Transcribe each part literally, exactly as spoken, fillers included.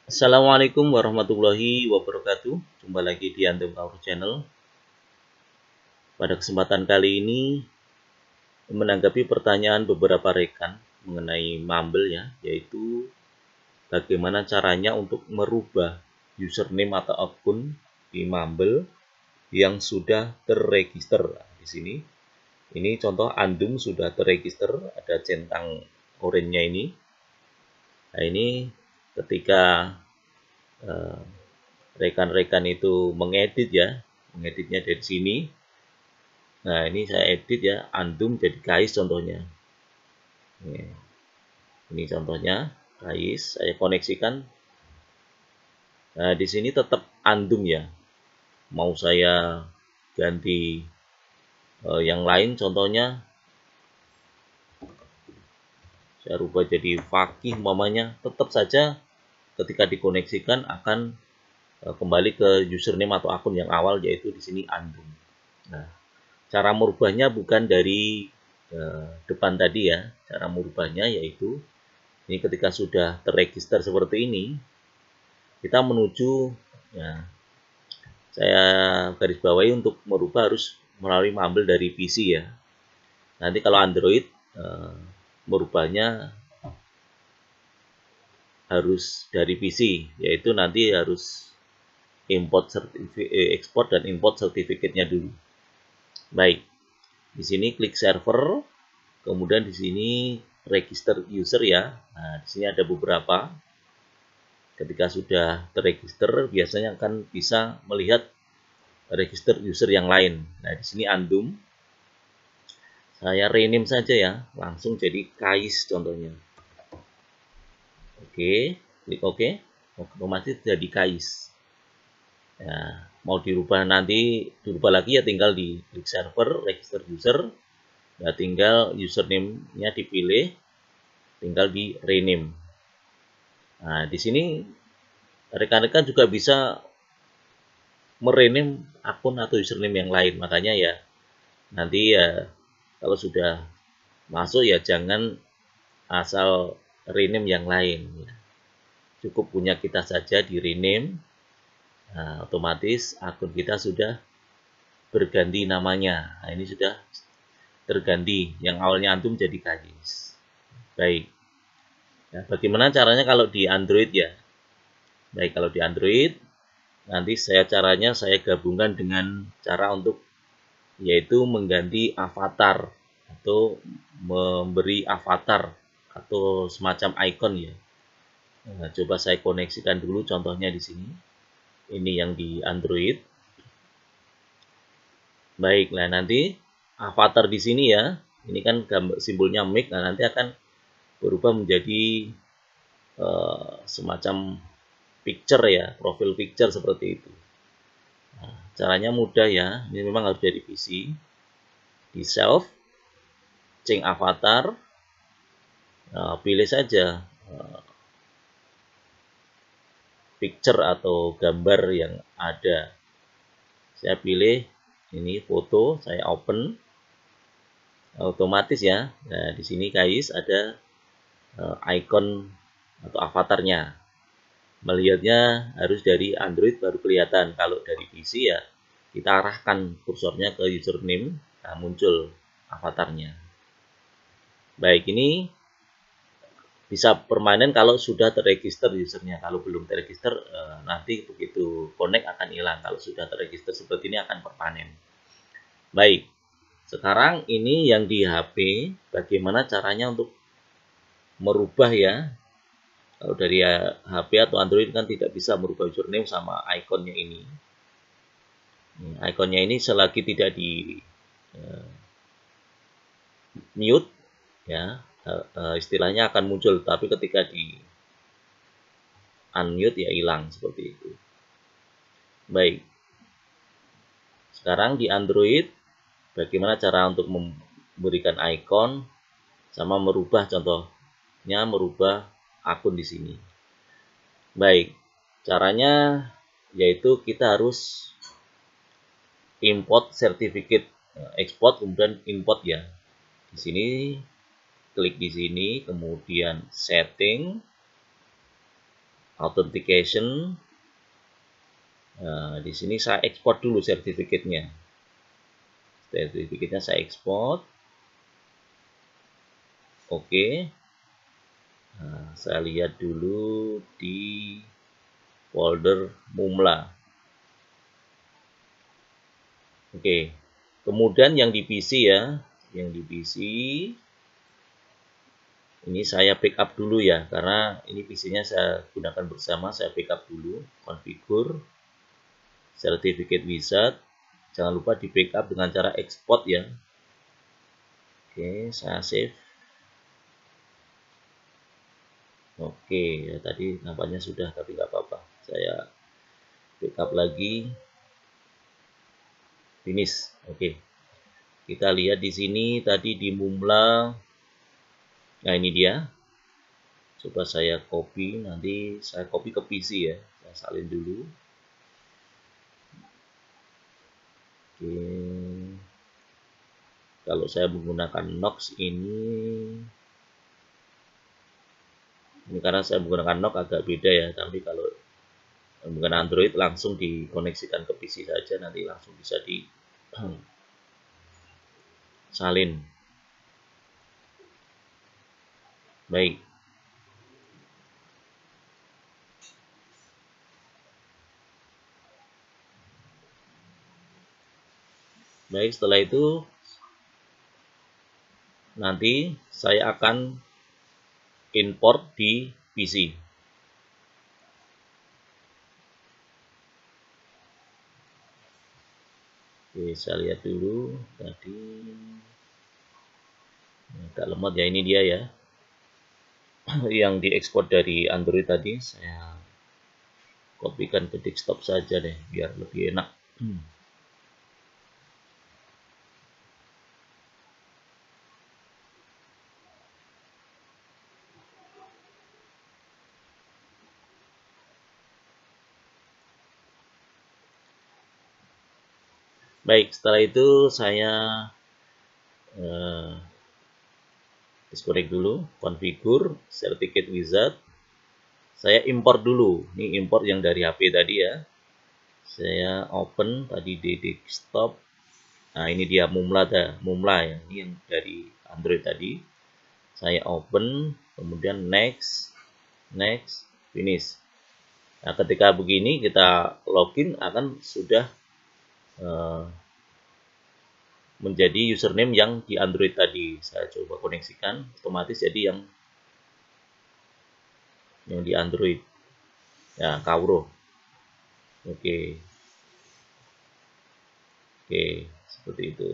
Assalamualaikum warahmatullahi wabarakatuh. Jumpa lagi di Antum Power Channel. Pada kesempatan kali ini menanggapi pertanyaan beberapa rekan mengenai Mumble ya, yaitu bagaimana caranya untuk merubah username atau akun di Mumble yang sudah terregister. Di sini ini contoh Andum sudah terregister, ada centang oranye ini. Nah, ini ketika rekan-rekan uh, itu mengedit ya, mengeditnya dari sini. Nah, ini saya edit ya, Andum jadi Kais contohnya. Ini, ini contohnya Kais, saya koneksikan. Nah, di sini tetap Andum ya. Mau saya ganti uh, yang lain, contohnya saya rubah jadi Fakih umpamanya, tetap saja ketika dikoneksikan akan uh, kembali ke username atau akun yang awal, yaitu di sini Andum. Nah, cara merubahnya bukan dari eh, depan tadi ya. Cara merubahnya yaitu ini ketika sudah terregister seperti ini, kita menuju ya, saya garis bawahi untuk merubah harus melalui Mumble dari P C ya. Nanti kalau Android eh, merubahnya harus dari P C, yaitu nanti harus import eh, ekspor dan import sertifikatnya dulu. Baik. Di sini klik server, kemudian di sini register user ya. Nah, di sini ada beberapa. Ketika sudah terregister, biasanya akan bisa melihat register user yang lain. Nah, di sini Andum. Saya rename saja ya, langsung jadi Kais contohnya. Oke, klik OK. Otomatis jadi Kais. Ya, mau dirubah nanti, dirubah lagi ya tinggal di klik server, register user. Ya, tinggal username-nya dipilih, tinggal di rename. Nah, di sini rekan-rekan juga bisa merename akun atau username yang lain. Makanya ya nanti ya kalau sudah masuk ya jangan asal rename yang lain. Cukup punya kita saja di rename. Nah, otomatis akun kita sudah berganti namanya. Nah, ini sudah terganti. Yang awalnya Antum jadi Kais. Baik. Nah, bagaimana caranya kalau di Android ya? Baik, kalau di Android nanti saya caranya saya gabungkan dengan cara untuk yaitu mengganti avatar atau memberi avatar atau semacam icon ya. Nah, coba saya koneksikan dulu contohnya di sini. Ini yang di Android. Baik, nah nanti avatar di sini ya. Ini kan gambar simbolnya mic. Nah, nanti akan berubah menjadi uh, semacam picture ya, profil picture seperti itu. Nah, caranya mudah ya, ini memang harus dari P C. Di self, change avatar, nah, pilih saja uh, picture atau gambar yang ada. Saya pilih ini foto, saya open, otomatis ya. Nah, di sini guys ada uh, icon atau avatarnya. Melihatnya harus dari Android baru kelihatan. Kalau dari P C ya kita arahkan kursornya ke username, nah muncul avatarnya. Baik, ini bisa permanen kalau sudah terregister usernya. Kalau belum terregister nanti begitu connect akan hilang. Kalau sudah terregister seperti ini akan permanen. Baik, sekarang ini yang di H P, bagaimana caranya untuk merubah ya. Kalau dari H P atau Android kan tidak bisa merubah username sama ikonnya ini. Ikonnya ini selagi tidak di uh, mute ya, uh, istilahnya akan muncul, tapi ketika di unmute ya hilang seperti itu. Baik. Sekarang di Android bagaimana cara untuk memberikan icon sama merubah, contohnya merubah akun di sini. Baik, caranya yaitu kita harus import sertifikat, export kemudian import ya. Di sini klik di sini, kemudian setting, authentication. Nah, di sini saya ekspor dulu sertifikatnya. Sertifikatnya saya ekspor. Oke. Nah, saya lihat dulu di folder Mumla. Oke. Kemudian yang di P C ya, yang di P C ini saya backup dulu ya, karena ini P C-nya saya gunakan bersama. Saya backup dulu, configure certificate wizard. Jangan lupa di backup dengan cara export ya. Oke, saya save. Oke, ya tadi nampaknya sudah, tapi nggak apa-apa. Saya backup lagi. Finish. Oke. Kita lihat di sini tadi di Mumla. Nah, ini dia. Coba saya copy, nanti saya copy ke P C ya. Saya salin dulu. Oke. Kalau saya menggunakan Nox ini, ini karena saya menggunakan Nox agak beda ya. Tapi kalau menggunakan Android langsung dikoneksikan ke P C saja, nanti langsung bisa di salin. Baik. Baik, setelah itu nanti saya akan import di P C. Oke, saya lihat dulu tadi agak lemot ya, ini dia ya. Yang diekspor dari Android tadi saya kopikan ke desktop saja deh biar lebih enak. Hmm. Baik, setelah itu saya eh, disconnect dulu, configure certificate wizard. Saya import dulu. Ini import yang dari H P tadi ya. Saya open tadi di desktop. Nah, ini dia Mumla, Mumla ya. Ini yang dari Android tadi. Saya open, kemudian next, next, finish. Nah, ketika begini kita login akan sudah uh, menjadi username yang di Android tadi. Saya coba koneksikan, otomatis jadi yang yang di Android. Ya, Kauro. Oke. Oke, seperti itu.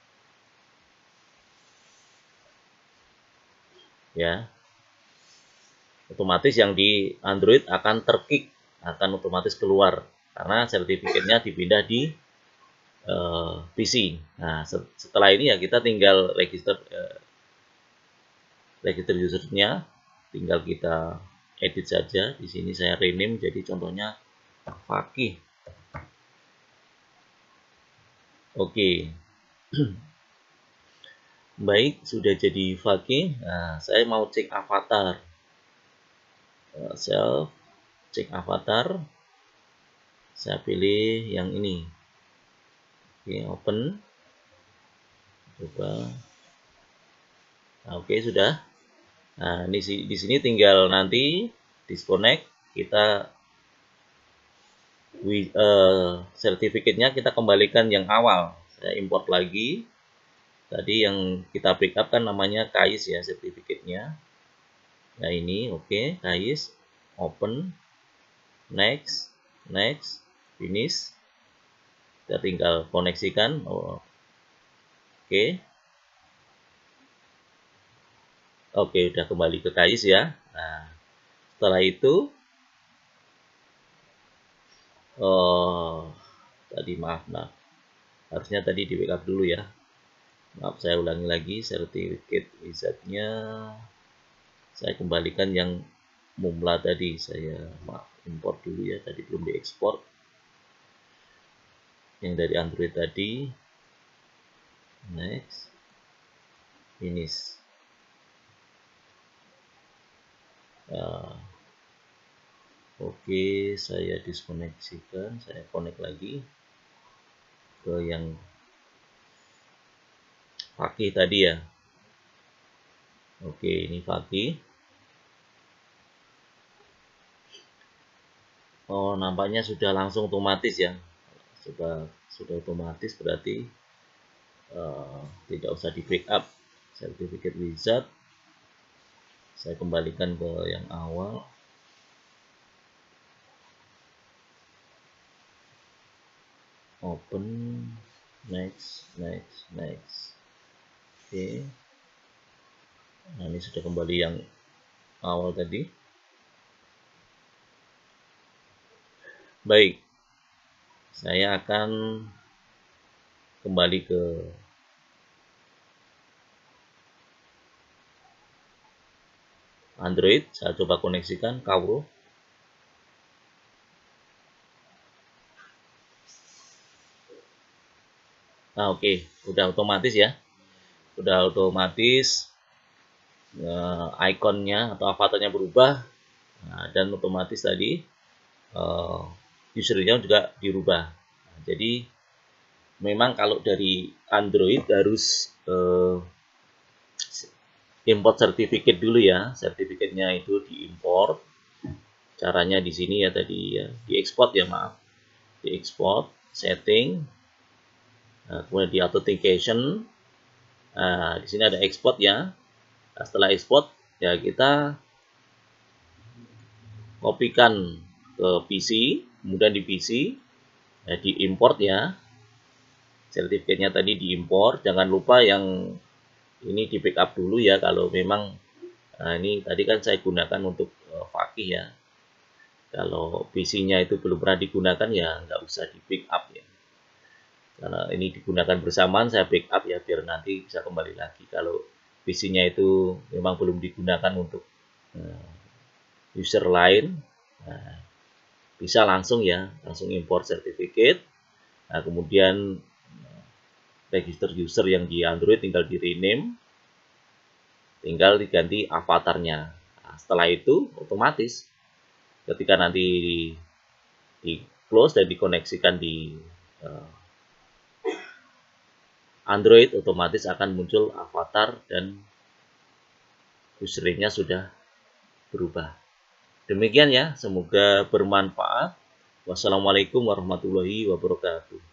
Ya. Otomatis yang di Android akan terkick, akan otomatis keluar karena sertifikatnya dipindah di uh, P C. Nah, setelah ini ya kita tinggal register uh, register usernya, tinggal kita edit saja. Di sini saya rename jadi contohnya Fakih. Oke. Baik, sudah jadi Fakih. Nah, saya mau cek avatar. Uh, self, cek avatar. Saya pilih yang ini. Oke, open. Coba. Nah, oke, sudah. Nah, ini di sini tinggal nanti disconnect, kita uh, sertifikatnya kita kembalikan yang awal. Saya import lagi. Tadi yang kita backup kan namanya Kais ya sertifikatnya. Nah, ini oke, okay, Kais, open, next, next, finish. Kita tinggal koneksikan. Oh, oke. Okay. Oke, udah kembali ke Kais ya. Nah, setelah itu oh, tadi maaf, maaf. Harusnya tadi di backup dulu ya. Maaf, saya ulangi lagi. Certificate wizardnya saya kembalikan yang Mumla tadi. Saya maaf, import dulu ya. Tadi belum diekspor. Yang dari Android tadi. Next. Finish. Uh, Oke, saya diskoneksikan, saya connect lagi ke yang Fakih tadi ya. Oke, ini Fakih. Oh, nampaknya sudah langsung otomatis ya. Sudah sudah otomatis, berarti uh, tidak usah di backup sertifikat wizard. Saya kembalikan ke yang awal. Open, next, next, next. Oke. Nah, ini sudah kembali yang awal tadi. Baik, saya akan kembali ke Android. Saya coba koneksikan Kauro. Nah, oke, okay. Udah otomatis ya. Udah otomatis uh, ikonnya atau avatarnya berubah. Nah, dan otomatis tadi uh, usernya juga dirubah. Nah, jadi memang kalau dari Android harus uh, import sertifikat dulu ya. Sertifikatnya itu diimport. Caranya di sini ya tadi ya, diekspor ya maaf. Diekspor, setting. Nah, kemudian di authentication. Nah, di sini ada export ya. Nah, setelah export ya kita kopikan ke P C, kemudian di P C ya, diimport ya. Sertifikatnya tadi diimport, jangan lupa yang ini di backup dulu ya kalau memang nah ini tadi kan saya gunakan untuk uh, Fakih ya. Kalau P C-nya itu belum pernah digunakan ya nggak usah di backup ya. Karena ini digunakan bersamaan saya backup ya biar nanti bisa kembali lagi. Kalau P C-nya itu memang belum digunakan untuk uh, user lain, nah, bisa langsung ya langsung import sertifikat. Nah, kemudian register user yang di Android tinggal di rename, tinggal diganti avatarnya. Nah, setelah itu otomatis ketika nanti di, di close dan dikoneksikan di uh, Android, otomatis akan muncul avatar dan username-nya sudah berubah. Demikian ya, semoga bermanfaat. Wassalamualaikum warahmatullahi wabarakatuh.